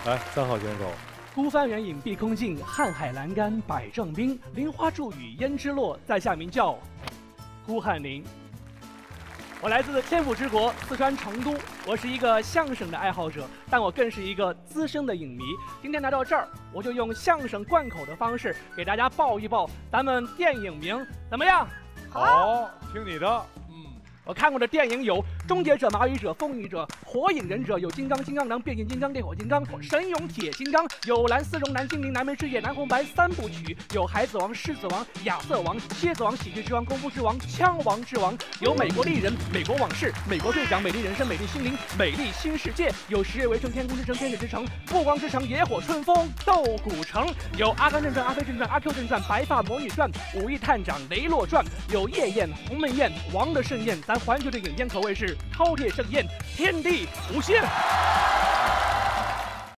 来，3号选手。 孤帆远影碧空尽，瀚海阑干百丈冰。林花著雨胭脂落，在下名叫孤汉林。我来自天府之国四川成都，我是一个相声的爱好者，但我更是一个资深的影迷。今天来到这儿，我就用相声贯口的方式给大家报一报咱们电影名，怎么样？ 好，听你的。 我看过的电影有《终结者》《蚂蚁者》《风影者》《火影忍者》，有《金刚》《金刚狼》《变形金刚》《烈火金刚》《神勇铁金刚》，有《蓝丝绒》《蓝精灵》《南门之夜》《南红白》3部曲，有《海贼王》《狮子王》《亚瑟王》《蝎子王》《喜剧之王》《功夫之王》《枪王之王》，有《美国丽人》《美国往事》《美国队长》《美丽人生》《美丽心灵》《美丽新世界》，有《十月围城》《天空之城》《天使之城》《暮光之城》《野火春风》《斗古城》，有《阿甘正传》《阿飞正传》《阿 Q 正传》《白发魔女传》《武义探长雷洛传》，有《夜宴》《鸿门宴》《王的盛宴》，咱环球的影片可谓是饕餮盛宴，天地无限。